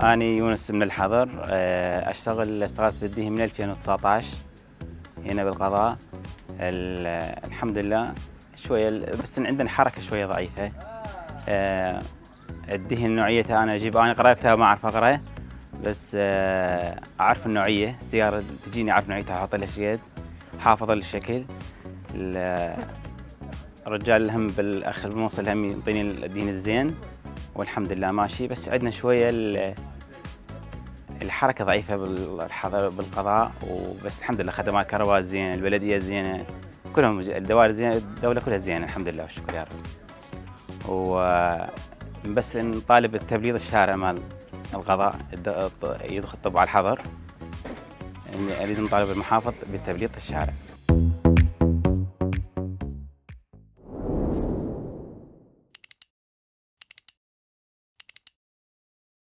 أنا يونس من الحضر، اشتغلت بالديه من 2019 هنا بالقضاء. الحمد لله شوية، بس عندنا حركة شوية ضعيفة. الديه نوعيتها أنا أقرأ كتاب ما أعرف أقرأ، بس أعرف النوعية. السيارة تجيني أعرف نوعيتها، أحط لها شيد، حافظة للشكل. الرجال الهم بالأخ الموصل هم يعطيني الدين الزين، والحمد لله ماشي. بس عندنا شوية الحركة ضعيفة بالقضاء، وبس الحمد لله خدمات كهرباء زينة، البلدية زينة، كلهم الدوائر زينة، الدولة كلها زينة الحمد لله والشكر يا رب. بس نطالب بتبليط الشارع مال القضاء، يدخل طب على الحظر. نريد نطالب المحافظ بتبليط الشارع.